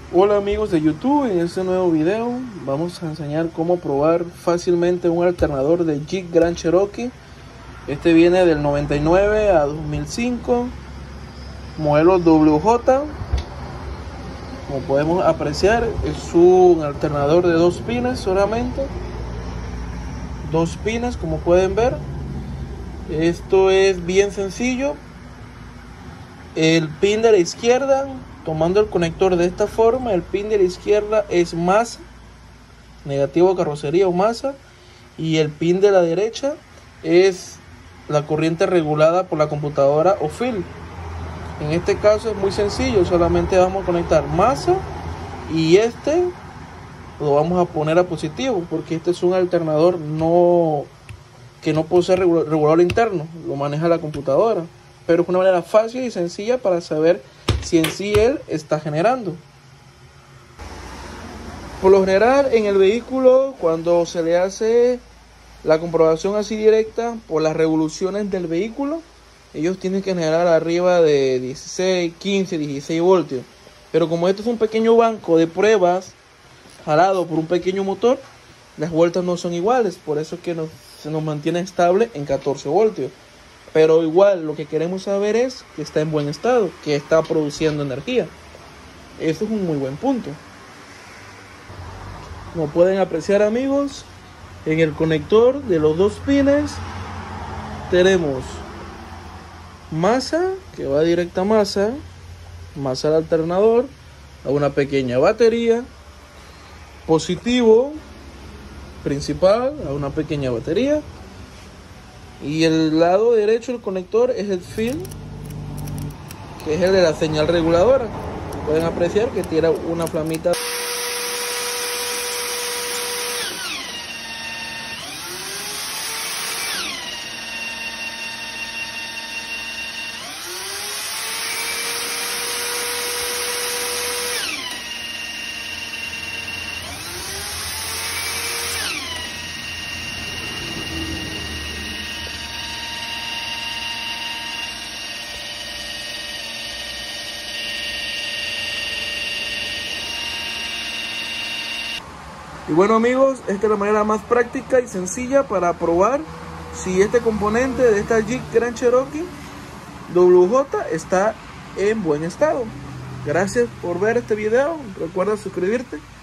Hola amigos de YouTube, en este nuevo video vamos a enseñar cómo probar fácilmente un alternador de Jeep Grand Cherokee. Este viene del 99 a 2005, modelo WJ. Como podemos apreciar, es un alternador de 2 pines solamente, 2 pines como pueden ver. Esto es bien sencillo. El pin de la izquierda, tomando el conector de esta forma, el pin de la izquierda es masa, negativo carrocería o masa, y el pin de la derecha es la corriente regulada por la computadora o field. En este caso es muy sencillo, solamente vamos a conectar masa y este lo vamos a poner a positivo, porque este es un alternador que no posee regulador interno, lo maneja la computadora, pero es una manera fácil y sencilla para saber si en sí él está generando. Por lo general en el vehículo, cuando se le hace la comprobación así directa por las revoluciones del vehículo, ellos tienen que generar arriba de 16, 15, 16 voltios. Pero como esto es un pequeño banco de pruebas jalado por un pequeño motor, las vueltas no son iguales, por eso es que se nos mantiene estable en 14 voltios. Pero igual lo que queremos saber es que está en buen estado, que está produciendo energía. Eso es un muy buen punto. Como pueden apreciar amigos, en el conector de los 2 pines tenemos masa, que va directa a masa al alternador, a una pequeña batería, positivo principal, a una pequeña batería, y el lado derecho del conector es el field, que es el de la señal reguladora. Pueden apreciar que tiene una flamita. Y bueno amigos, esta es la manera más práctica y sencilla para probar si este componente de esta Jeep Grand Cherokee WJ está en buen estado. Gracias por ver este video, recuerda suscribirte.